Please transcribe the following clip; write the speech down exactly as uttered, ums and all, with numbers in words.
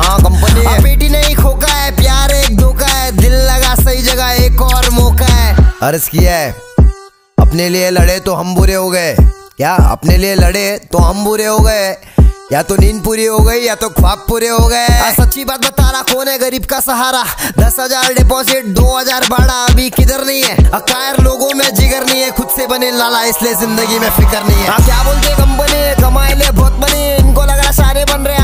हाँ कंपनी है। बेटी नहीं खोका है, प्यार एक धोखा है, दिल लगा सही जगह एक और मौका है। अर्ज किया है अपने लिए लड़े तो हम बुरे हो गए, क्या अपने लिए लड़े तो हम बुरे हो गए, या तो नींद पूरी हो गई या तो ख्वाब पूरे हो गए। सच्ची बात बता रहा, कौन है गरीब का सहारा? दस हजार डिपॉजिट दो हजार भाड़ा, अभी किधर नहीं है। अकायर लोगों में जिगर नहीं है, खुद से बने लाला इसलिए जिंदगी में फिक्र नहीं है। क्या बोलते कंपनी कमाए ले बहुत बनी, इनको लग रहा सारे बन रहे